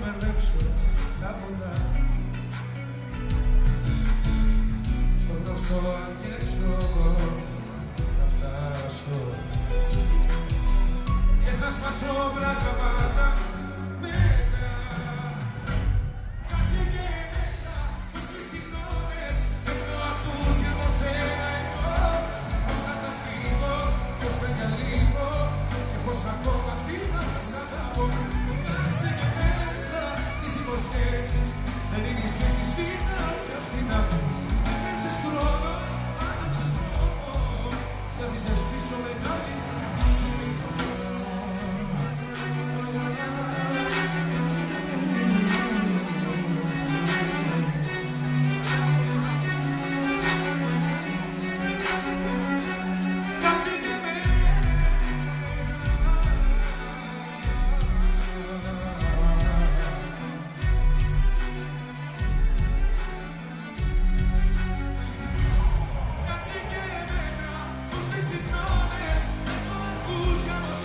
μπερδέψω τα πολλά. Στο γνωστό αντέξω θα φτάσω και θα σπάσω μπράκα πάντα μετά. Κάτσε και μετά πως οι συγγνώμες έχω ακούσει από σένα εγώ. Πόσα τα φύγω, πόσα για λίγο και πως ακόμα αυτή να σ' αγαπώ. Κάτσε και μετά τις υποσχέσεις δεν είναι οι σχέσεις φύγα και αυτή να πω. Άλλαξες χρόνο, άλλαξες τρόπο και αφήσες πίσω μεγάλη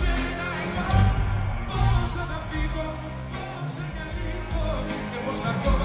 Sacó